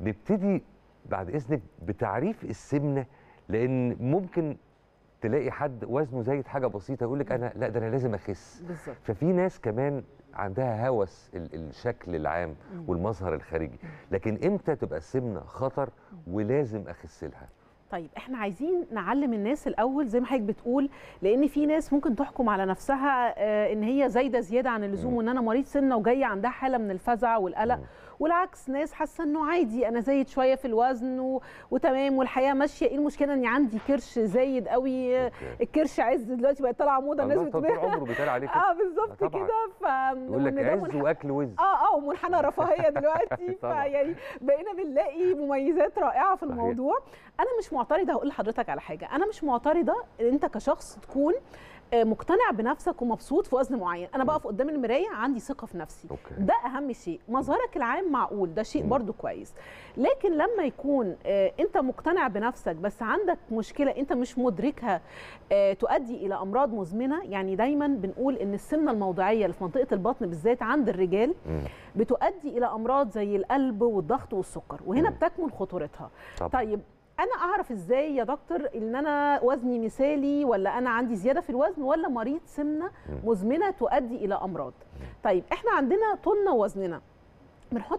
نبتدي بعد اذنك بتعريف السمنه، لان ممكن تلاقي حد وزنه زايد حاجه بسيطه يقول لك انا لا، ده انا لازم اخس. بالظبط. ففي ناس كمان عندها هوس الشكل العام والمظهر الخارجي، لكن امتى تبقى السمنه خطر ولازم اخس لها؟ طيب احنا عايزين نعلم الناس الاول زي ما حضرتك بتقول، لان في ناس ممكن تحكم على نفسها ان هي زايده زياده عن اللزوم، وان انا مريض سمنه وجايه عندها حاله من الفزع والقلق، والعكس ناس حاسه انه عادي انا زايد شويه في الوزن وتمام والحياه ماشيه. ايه المشكله اني عندي كرش زايد قوي؟ الكرش عز دلوقتي بقت طالعه موضه، الناس طول عمره بيتقال عليه كده. بالظبط كده. يقول لك عز واكل وز. ومنحنى رفاهيه دلوقتي. فيعني بقينا بنلاقي مميزات رائعه في الموضوع. انا مش معترضه، هقول لحضرتك على حاجه، انا مش معترضه ان انت كشخص تكون مقتنع بنفسك ومبسوط في وزن معين. انا بقف قدام المرايه عندي ثقه في نفسي. ده اهم شيء. مظهرك العام معقول، ده شيء برضو كويس. لكن لما يكون انت مقتنع بنفسك بس عندك مشكله انت مش مدركها تؤدي الى امراض مزمنه. يعني دايما بنقول ان السمنه الموضعيه اللي في منطقه البطن بالذات عند الرجال بتؤدي الى امراض زي القلب والضغط والسكر، وهنا بتكمن خطورتها. طيب انا اعرف ازاي يا دكتور ان انا وزني مثالي، ولا انا عندي زياده في الوزن، ولا مريض سمنه مزمنه تؤدي الى امراض؟ طيب احنا عندنا طولنا ووزننا، بنحط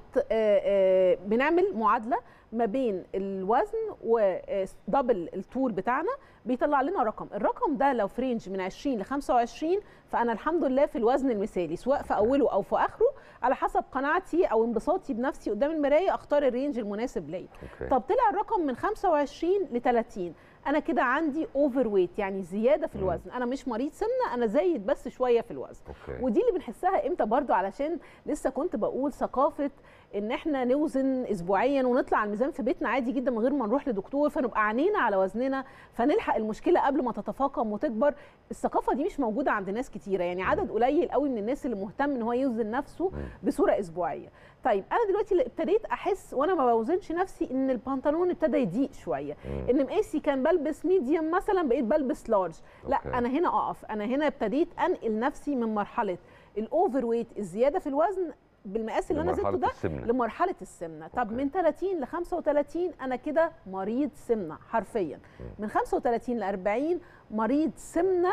بنعمل معادله ما بين الوزن ودبل الطول بتاعنا، بيطلع لنا رقم. الرقم ده لو في رينج من 20 ل 25 فانا الحمد لله في الوزن المثالي، سواء في اوله او في اخره، على حسب قناعتي او انبساطي بنفسي قدام المرايه اختار الرينج المناسب ليا. طب طلع الرقم من 25 ل 30، انا كده عندي اوفر ويت، يعني زياده في الوزن. انا مش مريض سمنه، انا زايد بس شويه في الوزن. ودي اللي بنحسها امتى برضو، علشان لسه كنت بقول ثقافه ان احنا نوزن اسبوعيا ونطلع على الميزان في بيتنا عادي جدا من غير ما نروح لدكتور، فنبقى عينينا على وزننا فنلحق المشكله قبل ما تتفاقم وتكبر. الثقافه دي مش موجوده عند ناس كتيره، يعني عدد قليل قوي من الناس اللي مهتم ان هو يوزن نفسه بصوره اسبوعيه. طيب انا دلوقتي اللي ابتديت احس وانا ما بوزنش نفسي ان البنطلون ابتدى يضيق شويه، ان مقاسي كان بلبس ميديوم مثلا بقيت بلبس لارج. لا انا هنا اقف، انا هنا ابتديت انقل نفسي من مرحله الاوفر ويت الزياده في الوزن بالمقاس اللي انا زدته ده لمرحله السمنه. طب من 30 ل 35 انا كده مريض سمنه حرفيا. من 35 ل 40 مريض سمنه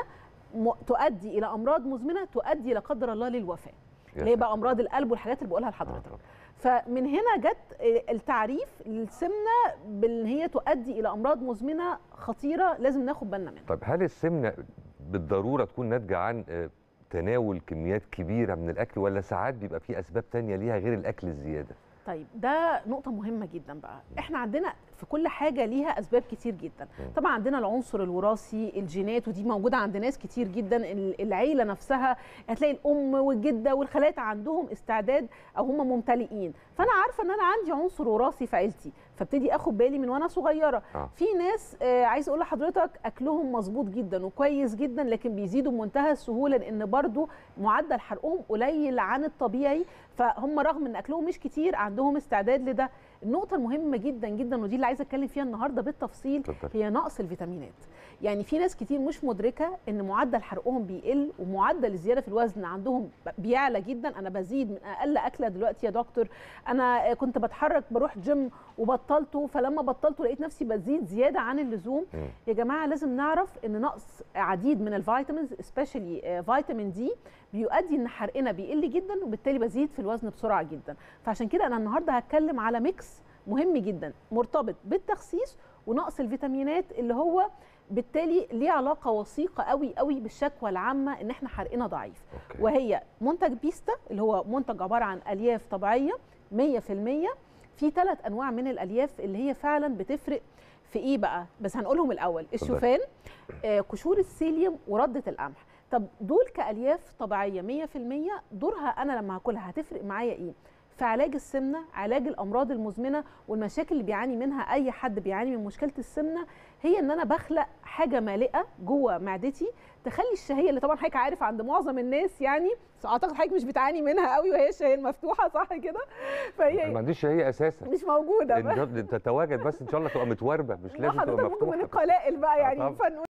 تؤدي الى امراض مزمنه تؤدي لا قدر الله للوفاه، اللي هي بقى امراض القلب والحاجات اللي بقولها لحضرتك. فمن هنا جت التعريف للسمنه بان هي تؤدي الى امراض مزمنه خطيره لازم ناخد بالنا منها. طب هل السمنه بالضروره تكون ناتجه عن تناول كميات كبيره من الاكل، ولا ساعات بيبقى في اسباب تانية ليها غير الاكل الزياده؟ طيب ده نقطة مهمة جدا بقى. احنا عندنا في كل حاجة ليها أسباب كتير جدا. طبعا عندنا العنصر الوراثي، الجينات، ودي موجودة عند ناس كتير جدا. العيلة نفسها هتلاقي الأم والجدة والخالات عندهم استعداد أو هم ممتلئين، فأنا عارفة إن أنا عندي عنصر وراثي في عيلتي، فابتدي اخد بالي من وانا صغيره. في ناس عايز اقول لحضرتك اكلهم مظبوط جدا وكويس جدا، لكن بيزيدوا بمنتهى السهوله لان برضو معدل حرقهم قليل عن الطبيعي، فهم رغم ان اكلهم مش كتير عندهم استعداد لده. النقطه المهمه جدا جدا ودي اللي عايزه اتكلم فيها النهارده بالتفصيل هي نقص الفيتامينات. يعني في ناس كتير مش مدركه ان معدل حرقهم بيقل ومعدل الزياده في الوزن عندهم بيعلى جدا. انا بزيد من اقل اكله دلوقتي يا دكتور، انا كنت بتحرك بروح جيم وبطلته، فلما بطلته لقيت نفسي بزيد زياده عن اللزوم. يا جماعه لازم نعرف ان نقص عديد من الفيتامينز سبيشالي فيتامين دي بيؤدي ان حرقنا بيقل جدا وبالتالي بزيد في الوزن بسرعه جدا. فعشان كده انا النهارده هتكلم على ميكس مهم جدا مرتبط بالتخسيس ونقص الفيتامينات، اللي هو بالتالي ليه علاقه وثيقه قوي قوي بالشكوى العامه ان احنا حرقنا ضعيف. وهي منتج بيستا اللي هو منتج عباره عن الياف طبيعيه 100%. في 3 انواع من الالياف اللي هي فعلا بتفرق في ايه بقى، بس هنقولهم الاول. الشوفان، قشور السيليوم، ورده القمح. طب دول كالياف طبيعيه 100%، دورها انا لما هاكلها هتفرق معايا ايه في علاج السمنه، علاج الامراض المزمنه والمشاكل اللي بيعاني منها اي حد بيعاني من مشكله السمنه. هي ان انا بخلق حاجه مالئه جوه معدتي تخلي الشهيه اللي طبعا حضرتك عارف عند معظم الناس، يعني اعتقد حضرتك مش بتعاني منها قوي وهي الشهيه المفتوحه، صح كده؟ فهي ما عنديش شهيه اساسا، مش موجوده تتواجد بس ان شاء الله تبقى متوربه، مش لازم تبقى مفتوحه. من القلائل بقى يعني.